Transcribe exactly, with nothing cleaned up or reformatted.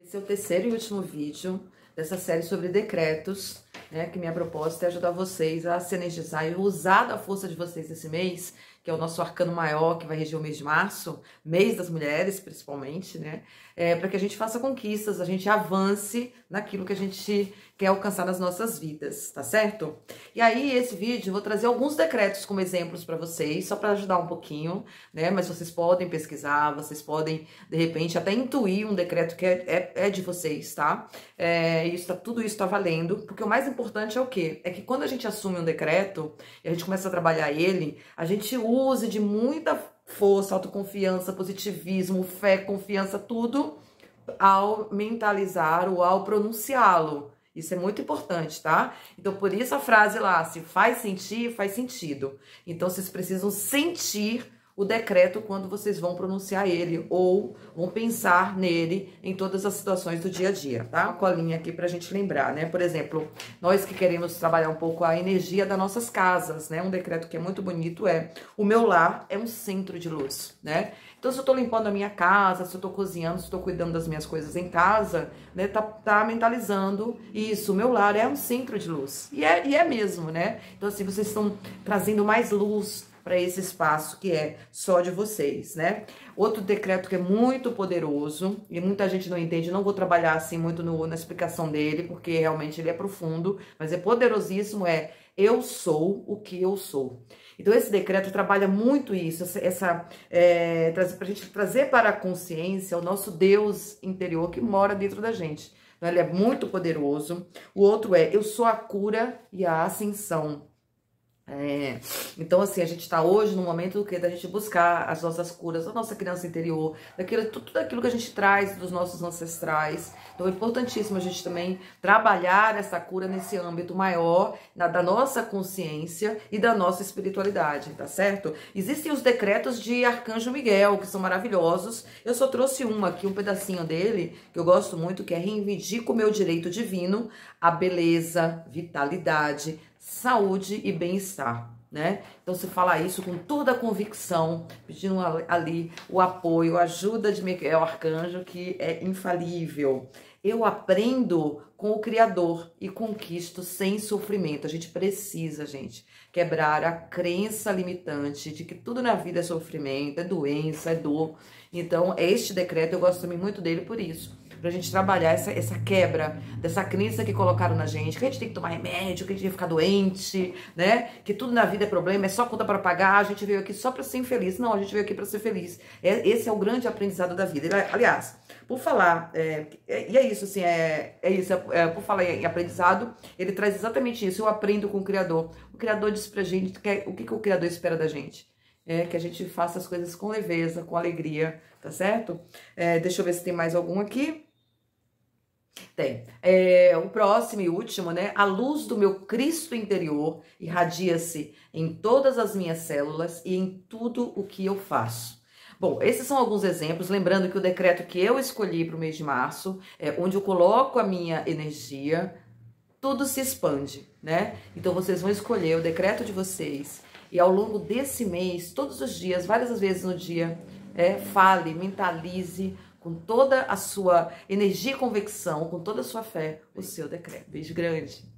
Esse é o terceiro e último vídeo dessa série sobre decretos, né? Que minha proposta é ajudar vocês a se energizar e usar da força de vocês esse mês, que é o nosso arcano maior, que vai reger o mês de março, mês das mulheres, principalmente, né? É, para que a gente faça conquistas, a gente avance naquilo que a gente quer alcançar nas nossas vidas, tá certo? E aí, esse vídeo, eu vou trazer alguns decretos como exemplos para vocês, só para ajudar um pouquinho, né? Mas vocês podem pesquisar, vocês podem, de repente, até intuir um decreto que é, é, é de vocês, tá? É, isso tá, tudo isso tá valendo, porque o mais importante é o quê? É que quando a gente assume um decreto e a gente começa a trabalhar ele, a gente use de muita força, autoconfiança, positivismo, fé, confiança, tudo ao mentalizar ou ao pronunciá-lo. Isso é muito importante, tá? Então, por isso a frase lá, se faz sentir, faz sentido. Então, vocês precisam sentir o decreto quando vocês vão pronunciar ele ou vão pensar nele em todas as situações do dia a dia, tá? Uma colinha aqui pra gente lembrar, né? Por exemplo, nós que queremos trabalhar um pouco a energia das nossas casas, né? Um decreto que é muito bonito é: o meu lar é um centro de luz, né? Então, se eu tô limpando a minha casa, se eu tô cozinhando, se eu tô cuidando das minhas coisas em casa, né? Tá, tá mentalizando isso, o meu lar é um centro de luz. E é, e é mesmo, né? Então, assim, vocês estão trazendo mais luz para esse espaço que é só de vocês, né? Outro decreto que é muito poderoso e muita gente não entende, não vou trabalhar assim muito no, na explicação dele, porque realmente ele é profundo, mas é poderosíssimo, é: eu sou o que eu sou. Então esse decreto trabalha muito isso, essa, essa é, pra gente trazer para a consciência o nosso Deus interior que mora dentro da gente. Então ele é muito poderoso. O outro é: eu sou a cura e a ascensão. É, então assim, a gente tá hoje no momento do que? Da gente buscar as nossas curas, da nossa criança interior, daquilo, tudo aquilo que a gente traz dos nossos ancestrais. Então é importantíssimo a gente também trabalhar essa cura nesse âmbito maior, na, da nossa consciência e da nossa espiritualidade, tá certo? Existem os decretos de Arcanjo Miguel, que são maravilhosos. Eu só trouxe um aqui, um pedacinho dele, que eu gosto muito, que é: reivindico o meu direito divino, a beleza, vitalidade, saúde e bem-estar, né? Então, se falar isso com toda a convicção, pedindo ali o apoio, a ajuda de Miguel Arcanjo, que é infalível. Eu aprendo com o Criador e conquisto sem sofrimento. A gente precisa, gente, quebrar a crença limitante de que tudo na vida é sofrimento, é doença, é dor. Então, este decreto, eu gosto também muito dele por isso. Pra gente trabalhar essa, essa quebra dessa crença que colocaram na gente, que a gente tem que tomar remédio, que a gente tem que ficar doente, né? Que tudo na vida é problema, é só conta para pagar, a gente veio aqui só para ser infeliz. Não, a gente veio aqui para ser feliz. É, esse é o grande aprendizado da vida. Ele, aliás, por falar, é, é, e é isso, assim, é, é isso, é, é, por falar em aprendizado, ele traz exatamente isso: eu aprendo com o Criador. O Criador diz pra gente, que é, o que, que o Criador espera da gente? É que a gente faça as coisas com leveza, com alegria, tá certo? É, deixa eu ver se tem mais algum aqui. Tem. É, o próximo e último, né? A luz do meu Cristo interior irradia-se em todas as minhas células e em tudo o que eu faço. Bom, esses são alguns exemplos, lembrando que o decreto que eu escolhi para o mês de março, é onde eu coloco a minha energia, tudo se expande, né? Então vocês vão escolher o decreto de vocês e ao longo desse mês, todos os dias, várias vezes no dia, é, fale, mentalize com toda a sua energia e convicção, com toda a sua fé, o seu decreto. Beijo grande!